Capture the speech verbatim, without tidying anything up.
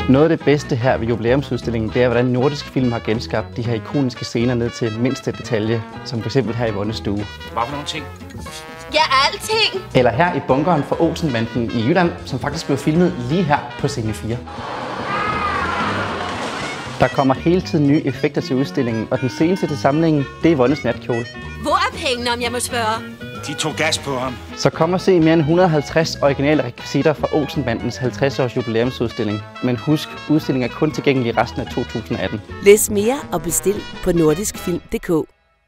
Noget af det bedste her ved jubilæumsudstillingen, det er, hvordan Nordisk Film har genskabt de her ikoniske scener ned til mindste detalje, som f.eks. her i Vonnes stue. Hvad for nogle ting? Ja, alting! Eller her i bunkeren for Olsenbanden i Jylland, som faktisk blev filmet lige her på scene fire. Der kommer hele tiden nye effekter til udstillingen, og den seneste til samlingen, det er Vonnes natkjole. Hvor er pengene, om jeg må spørge? De tog gas på ham. Så kom og se mere end et hundrede og halvtreds originale rekvisitter fra Olsenbandens halvtreds års jubilæumsudstilling. Men husk, udstillingen er kun tilgængelig resten af to tusind atten. Læs mere og bestil på nordisk film punktum d k.